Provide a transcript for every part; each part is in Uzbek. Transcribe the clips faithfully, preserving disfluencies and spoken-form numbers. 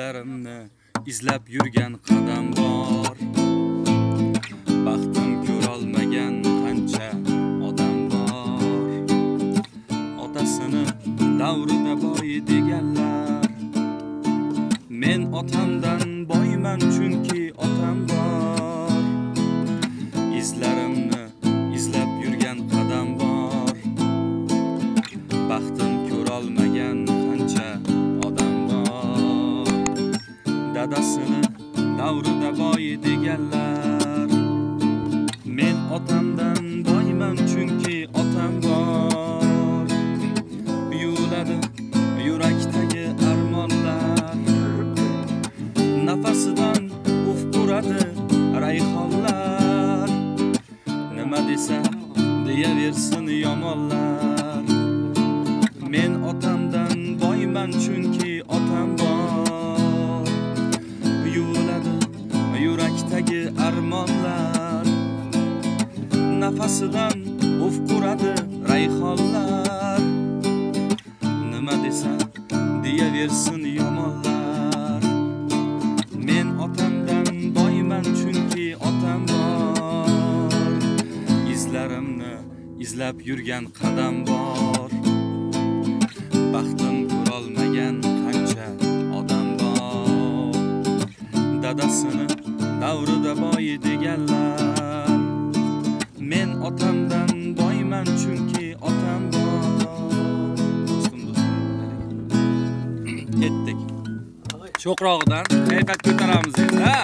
izlarimni izlab yurgan qadam bor. Baxtim ko'rolmagan qancha odam bor. Otasini davrida boy deganlar. Men otamdan boyman chunki otam bor. Izlarimni izlab yurgan qadam bor. Baxtim ko'rolmagan qancha odam bor. Dadasini davrida boy deganlar. Men otamdan boyman chunki otam bor. Yuladi yurakdagi armonlar. Nafasidan uf uradi rayhonlar. Nima desa deyaversin yomonlar. Men otamdan boyman chunki otam bor. Yuladi yurakdagi armonlar. Nafasidan uf uradi rayhonlar. Nima desa deyaversin yomonlar. Men otamdan boyman chunki otam bor. Izlarimni izlab yurgan qadam bor. Baxtim ko'rolmagan qancha odam bor. Dadasini davrida boy deganlar. Men otamdan boyman chunki otam bor. Do'stim do'stim. Ketdik. Cho'qrog'idan kayfiyat ko'taramiz endi.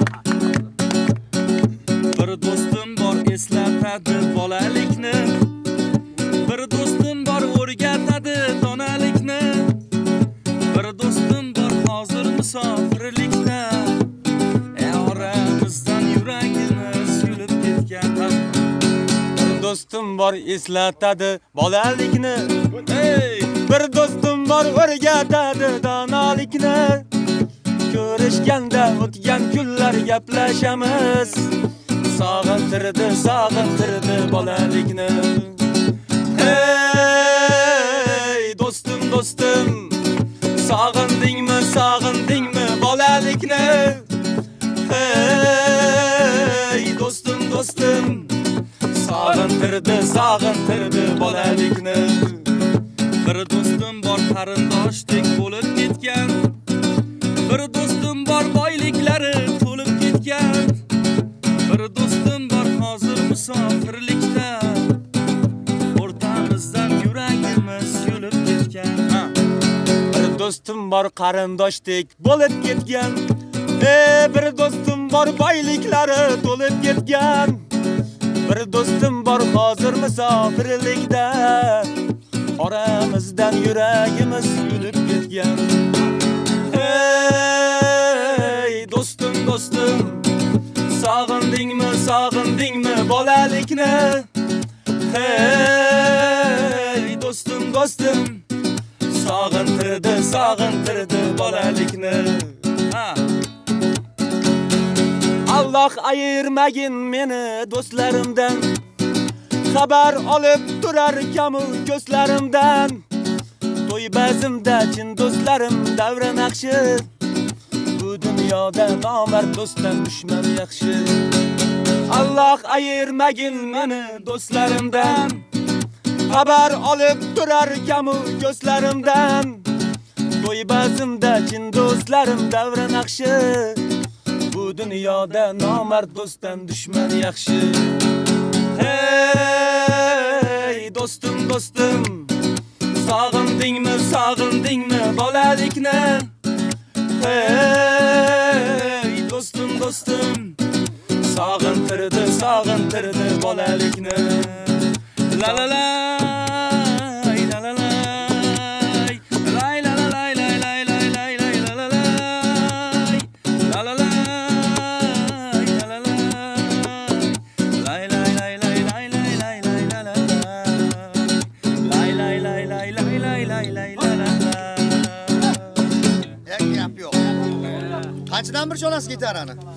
Bir do'stim bor eslatadi bolalikni. Bir do'stim bor o'rgatadi donalikni. Bir do'stim bor hozir musofirlikda. E oramizdan yuragimiz yulib ketgan. Bir do'stim bor eslatadi bolalikni. Hey, bir do'stim bor o'rgatadi donalikni. Ko'rishganda o'tgan kunlar gaplashamiz. Sog'intirdi, sog'intirdi bolalikni. Hey, do'stim, do'stim, sog'indingmi, sog'indingmi bolalikni? Hey, do'stim, do'stim, sog'intirdi, sog'intirdi bolalikni. Bir do'stim bor qarindoshdek bo'lib ketgan. Bir do'stim bor boyliklari to'lib ketgan. Bir do'stim bor hozir musofirlikda. O'rtamizdan yuragimiz yulib ketgan. Bir do'stim bor qarindoshdek bo'lib ketgan. Ey, bir do'stim bor boyliklari to'lib ketgan. Bir do'stim bor hozir musofirlikda. Oramizdan yuragimiz yulib ketgan. Hey, do'stim, do'stim, sog'indingmi, sog'indingmi bolalikni? Hey, do'stim, do'stim, sog'intirdi, sog'intirdi bolalikni. Ha. Alloh ayirmagin meni do'stlarimdan. Xabar olib turar kamu ko'zlarimdan. To'y bazimda chin do'stlarim davra naqshi. Bu dunyoda nomard do'stdan dushman yaxshi. Alloh ayirmagin meni do'stlarimdan. Xabar olib turar kamu ko'zlarimdan. To'y bazimda chin do'stlarim davra naqshi. Bu dunyoda nomard do'stdan dushman yaxshi. Hey, do'stim, do'stim, sog'indingmi, sog'indingmi bolalikni? Hey, do'stim, do'stim, sog'intirdi, sog'intirdi bolalikni. La la la, la la la, lay la la lay lay lay lay lay lay la la lay, la la la, la la la, lay lay lay lay lay lay lay lay la la lay lay lay lay lay lay lay lay la la. Yak gap yo'q. Qanchadan bir cholasiz gitarani?